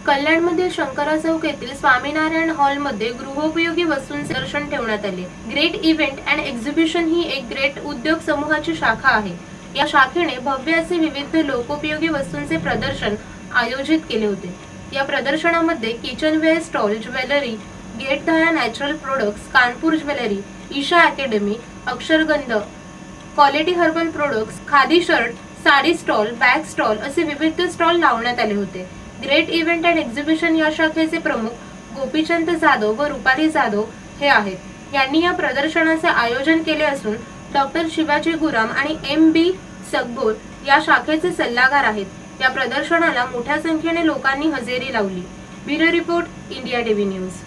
कल्याणमधील शंकरा चौक येथील स्वामीनारायण हॉलमध्ये गृहोपयोगी वस्तूंचे प्रदर्शन ठेवण्यात आले। ग्रेट इव्हेंट अँड एक्झिबिशन ही एक ग्रेट उद्योग समूहाची शाखा आहे। या शाखेने भव्य असे विविध लोकोपयोगी वस्तूंचे प्रदर्शन आयोजित केले होते। या प्रदर्शनामध्ये kitchenware stall, jewellery, great Dhara natural products, Kanpur jewellery, Isha academy, Aksharagandh, quality herbal products, khadi shirt, sari stall, bag stall असे विविध स्टॉल लावण्यात आले होते। ग्रेट इव्हेंट अँड एक्झिबिशन या शाखेचे प्रमुख गोपीचंद जाधव व रुपाली जाधव हे आहेत। यांनी या प्रदर्शनाचे आयोजन केले असून डॉक्टर शिवाजी गुराम आणि MB सकबोर या शाखेचे सल्लागार आहेत। या प्रदर्शनाला मोठ्या संख्येने लोकांनी हजेरी लावली। Bureau report, India TV news.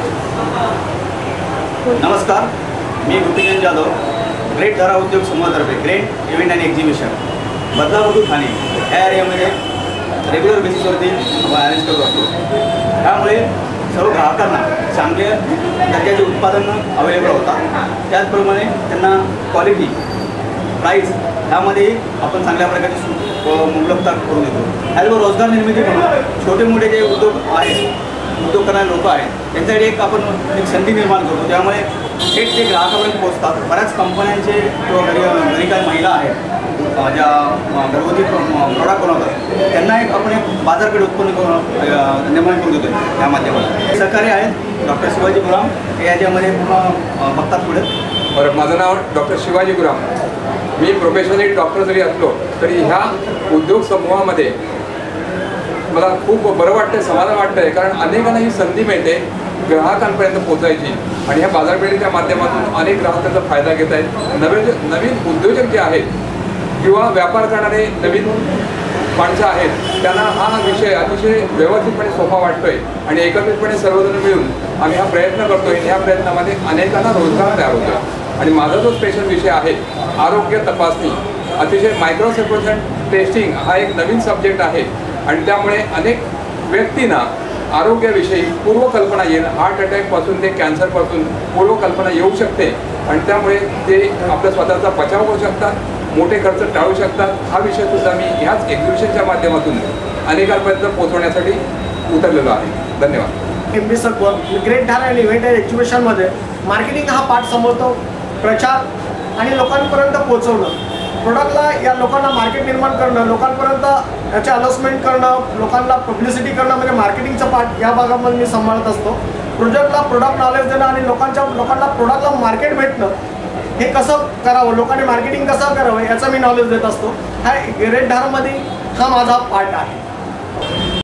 नमस्कार, मी गोपीचंद जाधव, ग्रेट धारा उद्योग समूहातर्फे great event and exhibition Badlapur Thane या एरियामध्ये रेग्युलर बेसिसवरती अरेंज करत असतो। त्यामुळे सर्व ग्राहकांना चांगल्या दर्जाचे उत्पादनं अवेलेबल होतात। त्याचप्रमाणे त्यांना क्वालिटी, प्राईस ह्यामध्ये आपण चांगल्या प्रकारची मुबलकता करून देतो। त्याचबरोबर रोजगार निर्मिती म्हणून छोटे मोठे जे उद्योग आहेत, उद्योग करणारे लोक आहेत, त्यांच्यासाठी एक संधी निर्माण करतो। त्यामुळे थेट ते ग्राहकापर्यंत पोहोचतात। बऱ्याच कंपन्यांचे किंवा घरी काही महिला आहेत ज्या घरगुती प्रोडक्ट बनवतात, त्यांना आपण एक बाजारपेठ उत्पन्न निर्माण करून देतो। या माध्यमातून सहकारी आहेत डॉक्टर शिवाजी गुराम, हे याच्यामध्ये पूर्ण बघतात पुढे। बरं, माझं नाव डॉक्टर शिवाजी गुराम। मी प्रोफेशनली डॉक्टर जरी असलो तरी ह्या उद्योग समूहामध्ये मला खूप बरं वाटतं, समाधान वाटतं आहे। कारण अनेकांना ही संधी मिळते ग्राहकांपर्यंत पोहोचायची आणि ह्या बाजारपेठेच्या माध्यमातून अनेक ग्राहक त्याचा फायदा घेत आहेत। नवीन उद्योजक जे आहेत किंवा व्यापार करणारे नवीन माणसं आहेत, त्यांना हा विषय अतिशय व्यवस्थितपणे सोपा वाटतोय आणि एकत्रितपणे सर्वजण मिळून आम्ही हा प्रयत्न करतोय। ह्या प्रयत्नामध्ये अनेकांना रोजगार तयार होतो आणि माझा जो स्पेशल विषय आहे आरोग्य तपासणी, अतिशय मायक्रोसेप्रोजन टेस्टिंग हा एक नवीन सब्जेक्ट आहे आणि त्यामुळे अनेक व्यक्तींना आरोग्याविषयी पूर्वकल्पना येईल। हार्ट अटॅकपासून ते कॅन्सरपासून पूर्वकल्पना येऊ शकते आणि त्यामुळे ते आपल्या स्वतःचा बचाव करू शकतात, मोठे खर्च टाळू शकतात। हा विषय सुद्धा मी ह्याच एक्झिबिशनच्या माध्यमातून अनेकांपर्यंत पोहोचवण्यासाठी उतरलेलो आहे। धन्यवाद। MB सकबोर ग्रेट धारा आणि इव्हेंट अँड एक्झिबिशनमध्ये मार्केटिंग हा पार्ट समजतो। प्रचार आणि लोकांपर्यंत पोहोचवणं, प्रोडक्टला या लोकांना मार्केट निर्माण करणं, लोकांपर्यंत याचे अनाउन्समेंट करणं, लोकांना पब्लिसिटी करणं म्हणजे मार्केटिंगचा पार्ट या भागामध्ये मी सांभाळत असतो। प्रोजेक्टला प्रोडक्ट नॉलेज देणं आणि लोकांना प्रोडक्टला मार्केट भेटणं, हे कसं करावं, लोकांनी मार्केटिंग कसं करावं याचं मी नॉलेज देत असतो। हा ग्रेट धारामध्ये हा माझा पार्ट आहे।